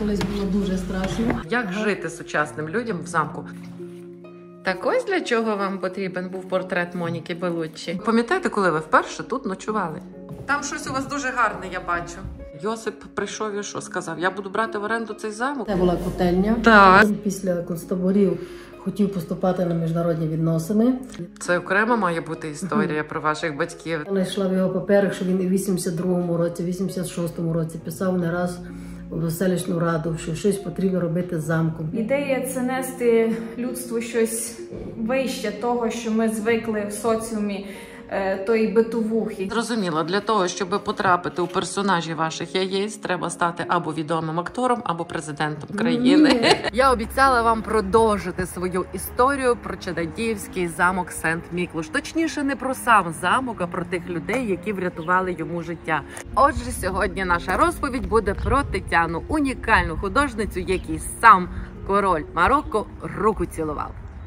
колись було дуже страшно. Як жити сучасним людям в замку? Так ось для чого вам потрібен був портрет Моніки Белуччі. Пам'ятаєте, коли ви вперше тут ночували? Там щось у вас дуже гарне, я бачу. Йосип прийшов і що сказав? Я буду брати в оренду цей замок. Це була котельня. Так. Після концтаборів хотів поступати на міжнародні відносини. Це окрема має бути історія про ваших батьків. Я знайшла в його паперах, що він і в 82-му році, 86-му році писав не раз в селищну раду, що щось потрібно робити з замком. Ідея – це нести людству щось вище того, що ми звикли в соціумі тої битовухи. Зрозуміло, для того, щоб потрапити у персонажі ваших яєць, треба стати або відомим актором, або президентом країни. Я обіцяла вам продовжити свою історію про Чададіївський замок Сент-Міклуш. Точніше, не про сам замок, а про тих людей, які врятували йому життя. Отже, сьогодні наша розповідь буде про Тетяну, унікальну художницю, якій сам король Марокко руку цілував.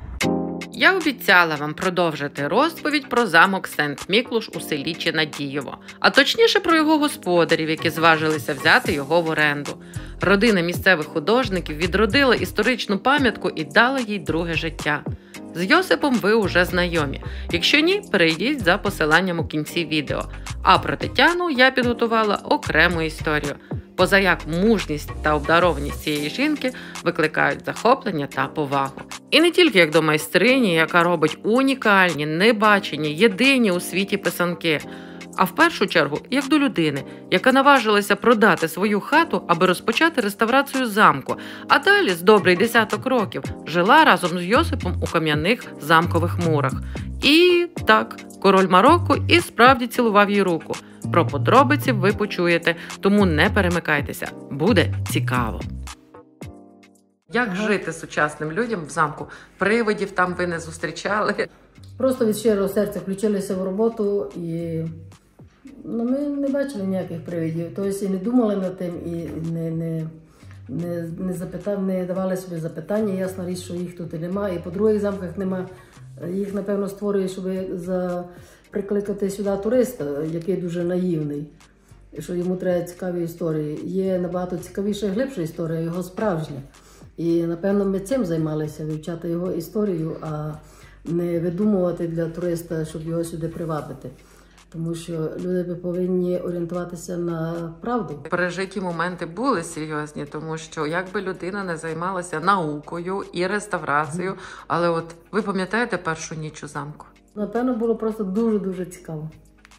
Я обіцяла вам продовжити розповідь про замок Сент-Міклуш у селі Чинадієво, а точніше про його господарів, які зважилися взяти його в оренду. Родина місцевих художників відродила історичну пам'ятку і дала їй друге життя. З Йосипом ви уже знайомі. Якщо ні, перейдіть за посиланням у кінці відео. А про Тетяну я підготувала окрему історію. Позаяк мужність та обдарованість цієї жінки викликають захоплення та повагу. І не тільки як до майстрині, яка робить унікальні, небачені, єдині у світі писанки, а в першу чергу як до людини, яка наважилася продати свою хату, аби розпочати реставрацію замку, а далі з добрий десяток років жила разом з Йосипом у кам'яних замкових мурах. І так, король Марокко і справді цілував їй руку. Про подробиці ви почуєте, тому не перемикайтеся, буде цікаво. Як жити сучасним людям в замку? Привидів там ви не зустрічали? Просто від щирого серця включилися в роботу і ми не бачили ніяких привидів. Тобто і не думали над тим, і не давали собі запитання. Ясна річ, що їх тут і немає. І по других замках немає. Їх, напевно, створює, щоб прикликати сюди туриста, який дуже наївний, що йому треба цікаві історії. Є набагато цікавіша і глибша історія, його справжня. І, напевно, ми цим займалися, вивчати його історію, а не видумувати для туриста, щоб його сюди привабити. Тому що люди повинні орієнтуватися на правду. Пережиті моменти були серйозні, тому що як би людина не займалася наукою і реставрацією, але от ви пам'ятаєте першу ніч у замку? Напевно, було просто дуже-дуже цікаво.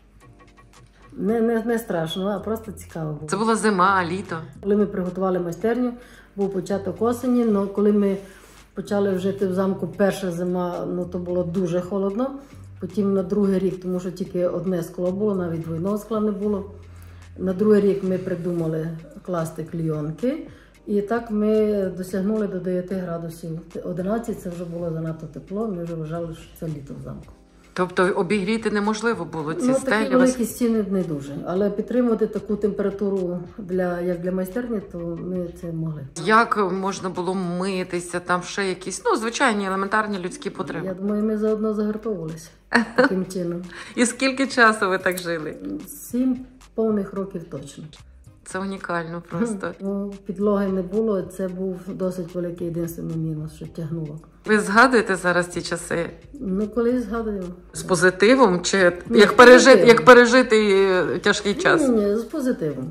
Не страшно, а просто цікаво було. Це була зима, літо. Коли ми приготували майстерню, був початок осені, але коли ми почали жити в замку перша зима, то було дуже холодно. Потім на другий рік, тому що тільки одне скло було, навіть двойного скла не було. На другий рік ми придумали класти клійонки. І так ми досягнули до 9 градусів. 11 це вже було занадто тепло, ми вже вважали, що це літо в замку. Тобто обігріти неможливо було ці стелі? Такі великі стіни не дуже. Але підтримувати таку температуру, як для майстерні, то ми це могли. Як можна було митися, там ще якісь, звичайні елементарні людські потреби? Я думаю, ми заодно загартовувалися таким чином. І скільки часу ви так жили? 7 повних років точно. Це унікально просто. Підлоги не було, це був досить великий єдиний мінус, що тягнуло. Ви згадуєте зараз ті часи? Колись згадуємо. З позитивом? Чи Ні, як пережити тяжкий час? Ні, з позитивом.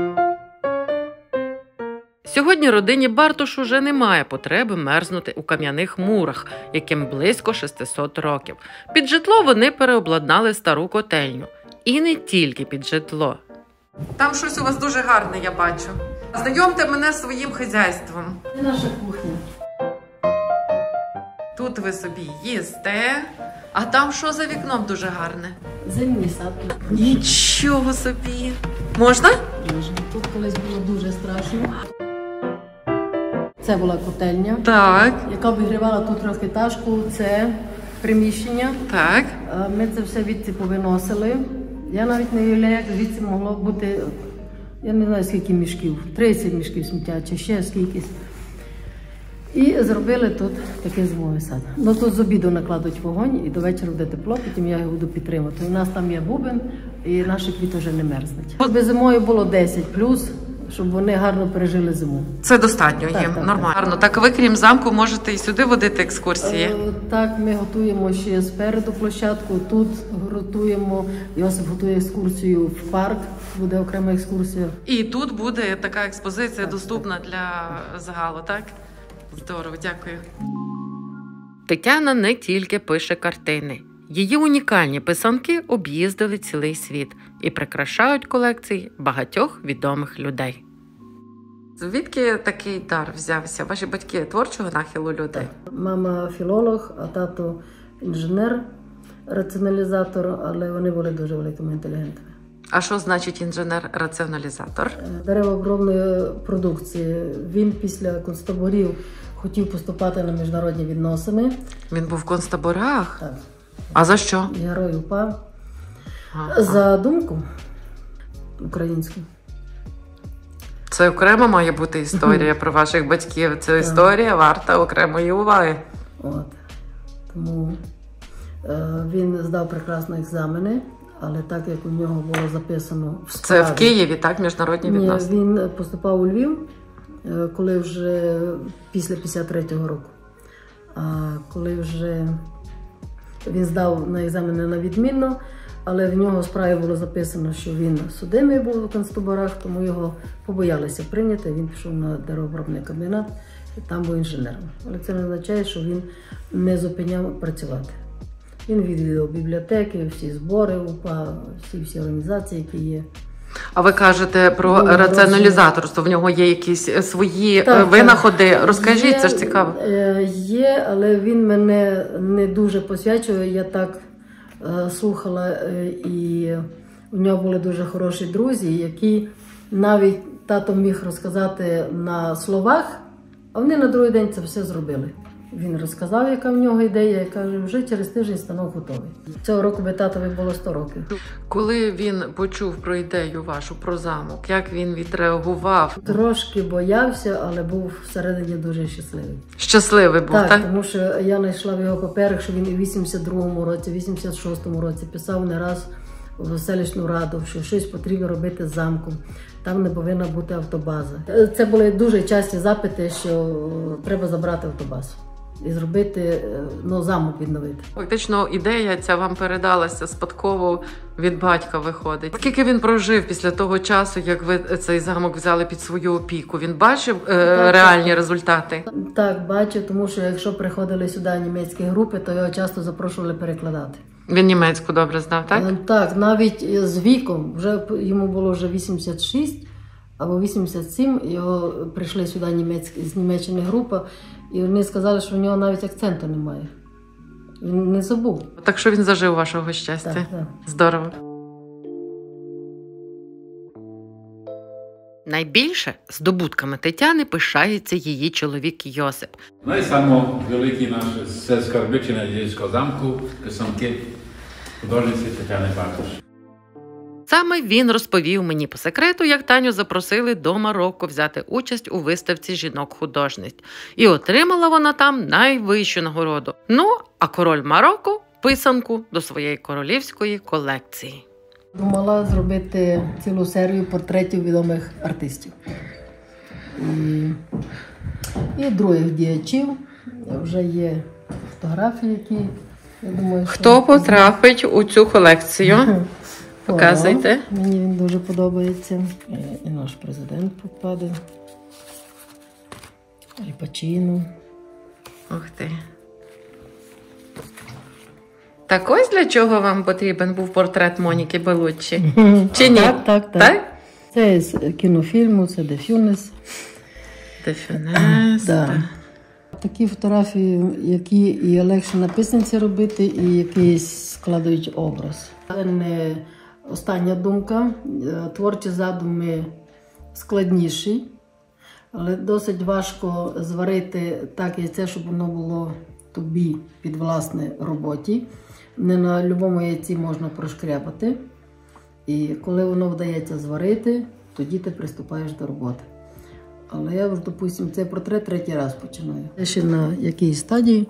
Сьогодні родині Бартош уже немає потреби мерзнути у кам'яних мурах, яким близько 600 років. Під житло вони переобладнали стару котельню. І не тільки під житло. Там щось у вас дуже гарне, я бачу. Знайомте мене з своїм хазяйством. Це наша кухня. Тут ви собі їсте, а там що за вікном дуже гарне? Зимній сад. Нічого собі. Можна? Можна. Тут колись було дуже страшно. Це була котельня, Так. яка обігрівала тут трьохетажку, це приміщення. Так. Ми це все відси повиносили. Я навіть не уявляю, як звідси могло бути, я не знаю скільки мішків, 30 мішків сміття чи ще скількись. І зробили тут такий зимовий сад. Тут з обіду накладуть вогонь і до вечора буде тепло, потім я його буду підтримувати. У нас там є бубен і наші квіти вже не мерзнуть. Зимою було 10+, щоб вони гарно пережили зиму. Це достатньо Так, їм, так, нормально. так. Гарно. Так ви, крім замку, можете і сюди водити екскурсії? Так, ми готуємо ще спереду площадку, тут готуємо, Йосип готує екскурсію в парк, буде окрема екскурсія. І тут буде така експозиція доступна для загалу, так? Здорово, дякую. Тетяна не тільки пише картини. Її унікальні писанки об'їздили цілий світ і прикрашають колекції багатьох відомих людей. Звідки такий дар взявся? Ваші батьки творчого нахилу людей? Мама філолог, а тато інженер, раціоналізатор, але вони були дуже великими інтелігентами. А що значить інженер-раціоналізатор? Деревообробної продукції. Він після концтаборів хотів поступати на міжнародні відносини. Він був в концтаборах? Так. А за що? Герой УПА. Ага. За думку українську. Це окремо має бути історія про ваших батьків. Це історія варта окремої уваги. От. Тому він здав прекрасно екзамени, але так як у нього було записано в справі. Це в Києві, так? Міжнародні Ні, відносини? він поступав у Львів, коли вже після 53-го року. А коли вже він здав на екзамени на відмінно, але в нього в справі було записано, що він судимий був у концтаборах, тому його побоялися прийняти. Він пішов на деревообробний комбінат і там був інженером. Але це не означає, що він не зупиняв працювати. Він відвідав бібліотеки, всі збори УПА, всі організації, які є. А ви кажете про раціоналізаторство, в нього є якісь свої винаходи. Розкажіть, є, це ж цікаво. Є, але він мене не дуже посвячує. Я так слухала, і у нього були дуже хороші друзі, які навіть тато міг розказати на словах, а вони на другий день це все зробили. Він розказав, яка в нього ідея, і каже, вже через тиждень станок готовий. Цього року би татові було 100 років. Коли він почув про ідею вашу, про замок, як він відреагував? Трошки боявся, але був всередині дуже щасливий. Щасливий був, так? Тому що я знайшла в його паперах, що він і в 82-му році, 86-му році писав не раз в селищну раду, що щось потрібно робити з замком. Там не повинна бути автобаза. Це були дуже часті запити, що треба забрати автобазу і зробити, замок відновити. Фактично ідея ця вам передалася спадково від батька, виходить. Скільки він прожив після того часу, як ви цей замок взяли під свою опіку? Він бачив реальні результати? Так, бачив, тому що якщо приходили сюди німецькі групи, то його часто запрошували перекладати. Він німецьку добре знав, так? Так, навіть з віком, йому було вже 86 або 87, його прийшли сюди з Німеччини група, і вони сказали, що в нього навіть акценту немає. Він не забув. Так що він зажив вашого щастя. Так. Здорово. Найбільше здобутками Тетяни пишається її чоловік Йосип. No i samo wielki nasz ze Skarbyczy Dziejskiego Zamku, piosenki художниці Тетяни Барtosz. Саме він розповів мені по секрету, як Таню запросили до Марокко взяти участь у виставці жінок-художниць. І отримала вона там найвищу нагороду. Ну, а король Марокко – писанку до своєї королівської колекції. Думала зробити цілу серію портретів відомих артистів. І других діячів. Вже є фотографії, які, я думаю, що... Хто потрапить у цю колекцію? Показуйте. Мені він дуже подобається. І наш президент попаде. Аль Пачіно. Ух ти. Так ось для чого вам потрібен був портрет Моніки Белуччі? Чи ні? Так. Це з кінофільму, це Де Фюнес. Де Фюнес. Да. Такі фотографії, які і легше на писанці робити, і які складають образ. Це не остання думка. Творчі задуми складніші, але досить важко зварити так яйце, щоб воно було тобі під власне роботі. Не на будь-якому яйці можна прошкрябати. І коли воно вдається зварити, тоді ти приступаєш до роботи. Але я, допустимо, цей портрет 3-й раз починаю. Я ще на якійсь стадії.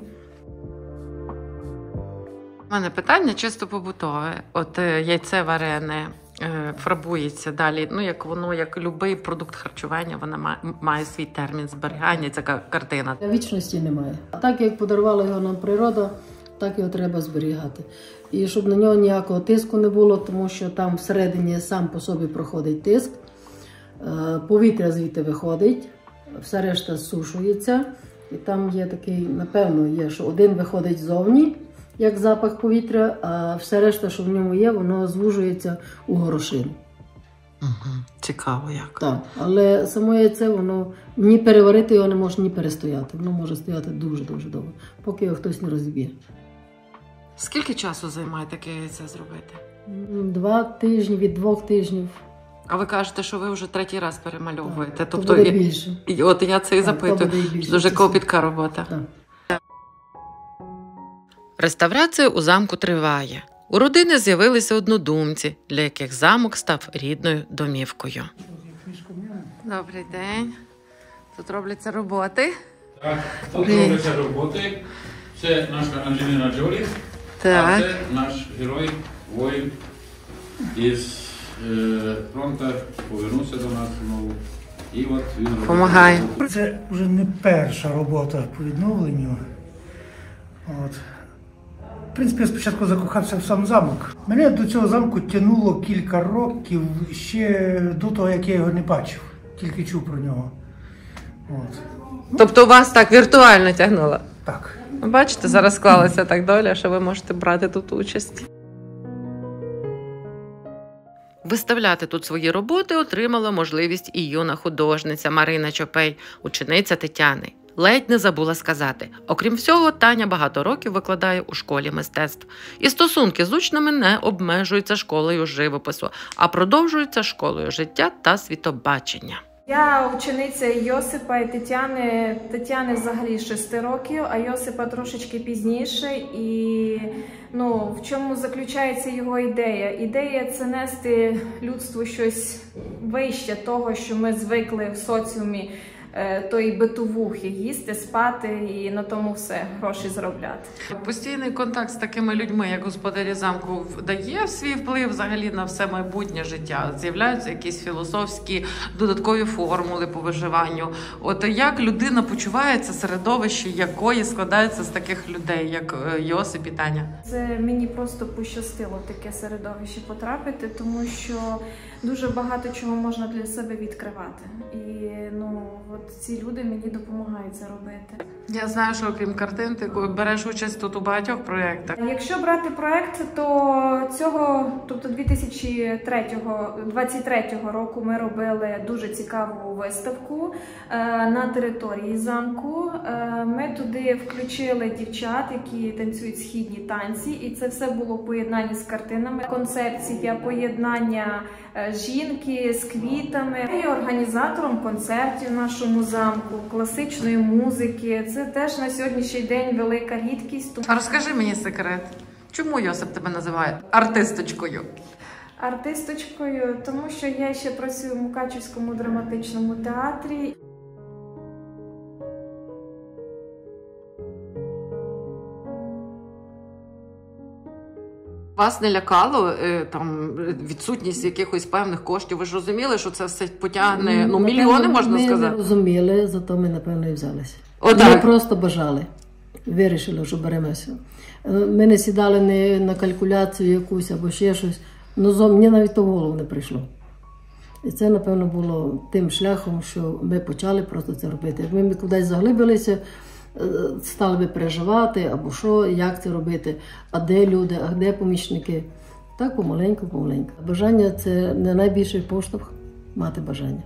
У мене питання чисто побутове. От яйце варене фарбується далі. Ну, як воно, як будь-який продукт харчування, вона має свій термін зберігання, ця картина. Вічності немає. А так, як подарувала його нам природа, так його треба зберігати. І щоб на нього ніякого тиску не було, тому що там всередині сам по собі проходить тиск, повітря звідти виходить, все решта зсушується. І там є такий, напевно, є, що один виходить ззовні, як запах повітря, а все решта, що в ньому є, воно звужується у горошину. Цікаво як. Так, але само яйце, воно ні переварити його не може, ні перестояти. Воно може стояти дуже-дуже довго, поки його хтось не розіб'є. Скільки часу займає таке яйце зробити? 2 тижні, від 2 тижнів. А ви кажете, що ви вже 3-й раз перемальовуєте. Так, тобто, то буде більше. От я це і запитую. Дуже копітка робота. Так. Реставрація у замку триває. У родини з'явилися однодумці, для яких замок став рідною домівкою. Добрий день. Тут робляться роботи. Так, тут робляться роботи. Це наша Анджеліна Джолі, а це наш герой, воїн із фронту, повернувся до нас знову. І от він Помагає. Це вже не перша робота по відновленню. От. В принципі, я спочатку закохався в сам замок. Мене до цього замку тягнуло кілька років ще до того, як я його не бачив, тільки чув про нього. От. Тобто вас так віртуально тягнуло? Так. Бачите, зараз склалася так доля, що ви можете брати тут участь. Виставляти тут свої роботи отримала можливість і юна художниця Марина Чопей, учениця Тетяни. Ледь не забула сказати. Окрім всього, Таня багато років викладає у школі мистецтв. І стосунки з учнями не обмежуються школою живопису, а продовжуються школою життя та світобачення. Я учениця Йосипа і Тетяни. Тетяни взагалі 6 років, а Йосипа трошечки пізніше. І в чому заключається його ідея? Ідея – це нести людству щось вище того, що ми звикли в соціумі, тої битовухи, їсти, спати і на тому все, гроші заробляти. Постійний контакт з такими людьми, як господарі замку, дає свій вплив взагалі на все майбутнє життя. З'являються якісь філософські додаткові формули по виживанню. От як людина почувається, середовище якої складається з таких людей, як Йосип і Таня? Це мені просто пощастило в таке середовище потрапити, тому що дуже багато чого можна для себе відкривати. І ці люди мені допомагають це робити. Я знаю, що окрім картин, ти береш участь тут у багатьох проєктах. Якщо брати проєкт, то тобто 2023 року ми робили дуже цікаву виставку на території замку. Ми туди включили дівчат, які танцюють східні танці, і це все було в поєднанні з картинами. Концепція поєднання жінки з квітами. Я є організатором концертів в нашому замку, класичної музики. Це теж на сьогоднішній день велика рідкість. А розкажи мені секрет, чому Йосип тебе називає артисточкою? Артисточкою, тому що я ще працюю в Мукачівському драматичному театрі. Вас не лякало відсутність якихось певних коштів? Ви ж розуміли, що це все потягне, мільйони, можна сказати? Ми не розуміли, зато ми, напевно, і взялися. Отак. Ми просто бажали, вирішили, що беремося. Ми не сідали не на калькуляцію якусь або ще щось, мені навіть то в голову не прийшло. І це, напевно, було тим шляхом, що ми почали просто це робити. Якби ми кудись заглибилися, стали би переживати, або що, як це робити, а де люди, а де помічники. Так помаленьку. Бажання – це не найбільший поштовх мати бажання.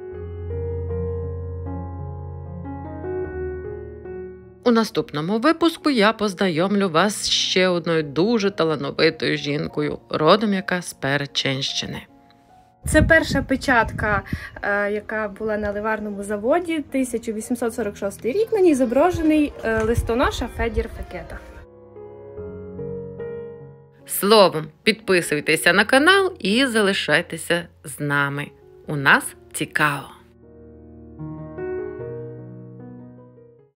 У наступному випуску я познайомлю вас з ще одною дуже талановитою жінкою, родом яка з Перечинщини. Це перша печатка, яка була на ливарному заводі, 1846 рік. На ній зображений листоноша Федір Фекета. Словом, підписуйтеся на канал і залишайтеся з нами. У нас цікаво!